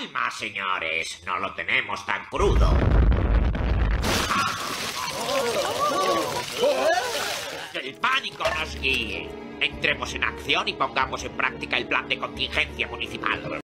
Calma, señores. No lo tenemos tan crudo. Que el pánico nos guíe. Entremos en acción y pongamos en práctica el plan de contingencia municipal.